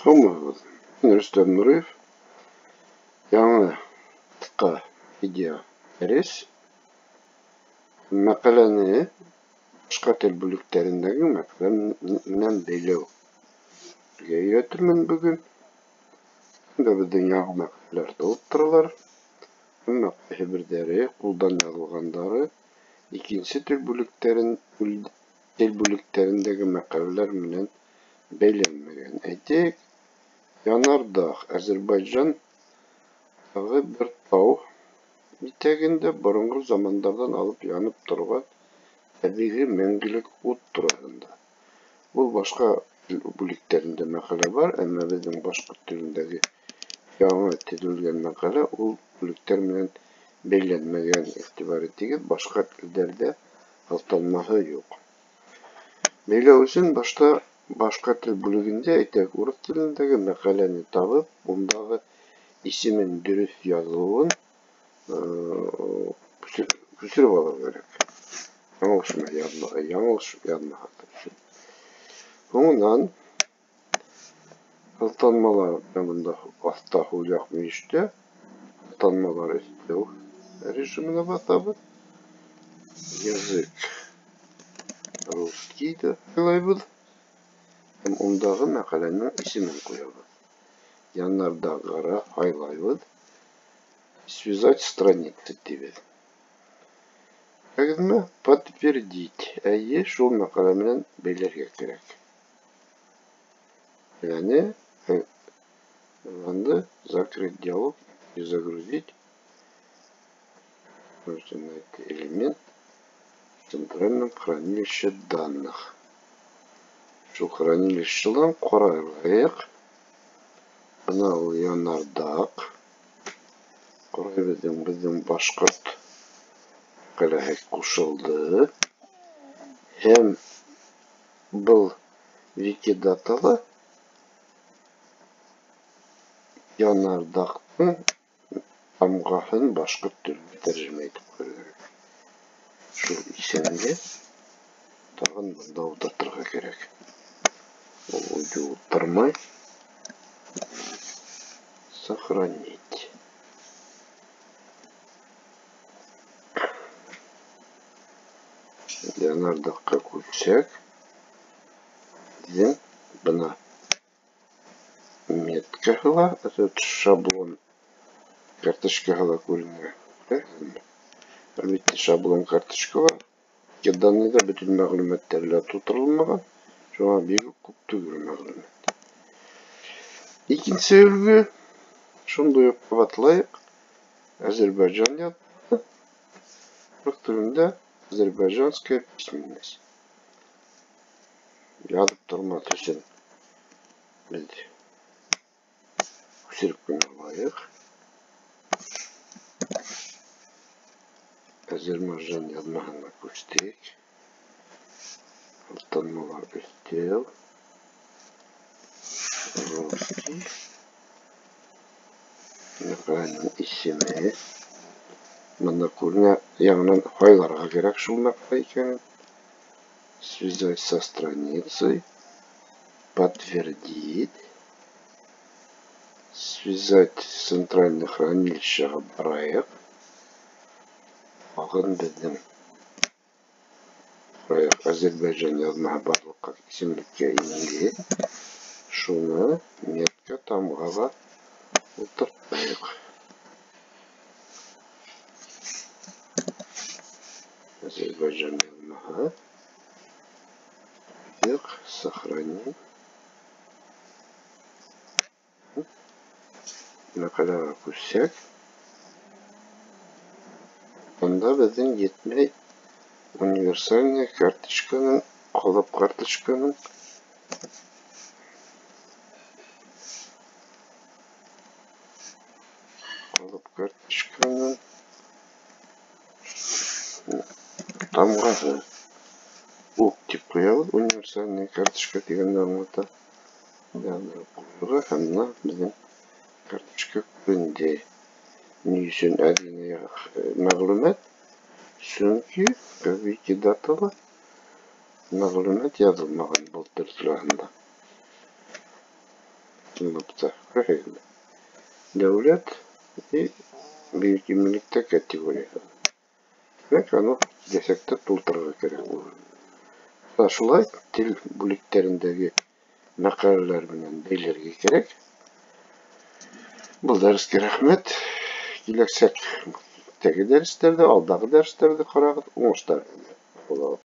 Саламатсызбы. Мен Рүстем Нуриев. Яңа кыска видео береш. Мәкаләне башка тел бүлекләрендәге мәкалә менән бәйләү. Өйрәтермен бүген. Бunda безнең яңа мәкаләләр булып торалар. Бердәре кулдан язылгандары, икенче тел бүлекләрендәге мәкаләләр менән бәйләнмәгән. Әйтик, Янардаг, Азербайҗан тагы бер тау итәгендә борынгы замандардан алып янып торган табигый мәңгелек ут турында. Ул башка бүлекләрендә мәкалә бар, әмма безнең башкорт телендәге яңа төзелгән мәкалә ул бүлекләр менән бәйләнмәгән. Игътибар итегез, башка телдәрдә аталмаһы юк. Бәйләү өчен башка тел бүлегендә, әйтәк, урыс телендәге мәкаләне табып, мондагы исемен дөрес язылуын күчереп алырга кирәк. Яңылыш язмаһы өчен. Соңыннан аталмалар монда аста хуҗак мөештә аталмалар өстәү режимына басабыз. Язык русский дип уйлайбыз. Мондагы мәкаләнең исемен куябыз. Янардагыра хайлайбыз. Связать страницы дибез. Әгезме подтвердить. Әйе, шул мәкалә менән бәйләргә кирәк. Яни, закрыть диалог и загрузить. Можете найти элемент в центральном хранилище данных. Шул хранилищедан карайлык. Ана ул Янардаг. Карайбызның безнең башкорт мәкаләһе кушылды. Һәм был Викидаталы Янардагның тамгаһын башкорт теленә тәрҗемә итеп куярга. Шул исемгә тагын монда утыртырга кирәк. Ул утырмай. Сохранить. Янардагка күчсәк, дигән бына меткаһыла, шаблон карточкаһыла күренә. Әлбәттә, шаблон карточкага данныйда бөтен мәгълүматлар тутырылмаган. Шуңа бик күп түгел мәгълүмат. Икенче үлгү шундый ук кабатлайык. Азербайҗан язды. Рус телендә азербайҗанская письменность. Язып тормас өчен без күчереп кенә алайык. Азербайҗан язмаһына күчтек. Аталмалар өстәү. Русский. Мәкаләнең исеме. Монда күренә, яңадан файларга кирәк шул мәкалә икәнен. Связать со страницей. Подтвердить. Связать с центральным хранилищем барайык. Агын безнең Азербайҗан язмаһы барлыкка исемлеккә инде. Шуны метка тамгага утыртайык. Азербайҗан язмаһы. Сохранить. Мәкаләгә күчсәк, анда безнең йетмәй универсальная карточканың, калып карточканың тамгасы. Ук дип куябыз, универсальная карточка дигәнне аңлата. Янда куярга һәм безнең карточка күренде. Ни өчен әзинә мәгълүмат? Чөнки Викидаталы мәгълүмат язылмаган булып турганда. сыныпта профиль дәүләт и бөек иминлектә категория. Demek аны киләчәктә тултырырга кирәк булыр. Шулай тел бүлекләрендәге мәкаләләр белән бәйләргә кирәк. Бұл дәрескә рәхмәт. Киләчәктәге дәресләрдә, алдагы дәресләрдә карагыз, уңышлар.